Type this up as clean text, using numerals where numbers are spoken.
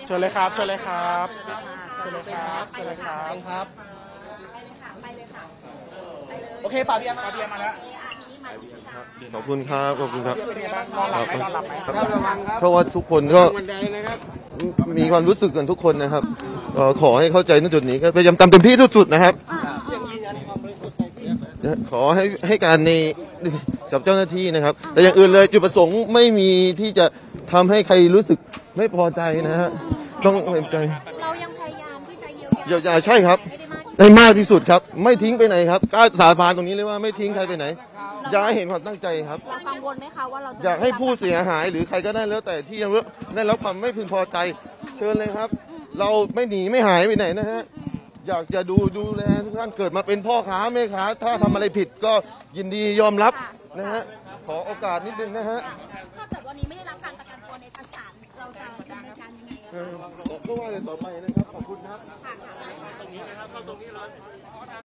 ชิญเลยครับเชิญเลยครับเชิญเลยครับเชิญเลยครับโอเคป่าเบียร์มาแล้วขอบคุณครับขอบคุณครับนอนหลับไหมนอนหลับไหมเพราะว่าทุกคนก็มีความรู้สึกกันทุกคนนะครับขอให้เข้าใจในจุดนี้ก็พยายามทำเต็มที่ที่สุดนะครับขอให้การในกับเจ้าหน้าที่นะครับแต่อย่างอื่นเลยจุดประสงค์ไม่มีที่จะทำให้ใครรู้สึกไม่พอใจนะฮะต้องเต็มใจเรายังพยายามที่จะเยียวยาใช่ครับได้มากที่สุดครับไม่ทิ้งไปไหนครับกล้าสาบานตรงนี้เลยว่าไม่ทิ้งใครไปไหนอยากให้เห็นความตั้งใจครับเรากังวลไหมคะว่าเราอยากให้ผู้เสียหายหรือใครก็ได้แล้วแต่ที่ยังได้รับความไม่พึงพอใจเชิญเลยครับเราไม่หนีไม่หายไปไหนนะฮะอยากจะดูแลทุกท่านเกิดมาเป็นพ่อค้าแม่ค้าถ้าทำอะไรผิดก็ยินดียอมรับนะฮะขอโอกาสนิดนึงนะฮะถ้าเกิดวันนี้ไม่ได้รับการประกันตัวในชั้นศาลเราจะดำเนินการยังไงก็ว่ากันต่อไปนะครับขอบคุณครับ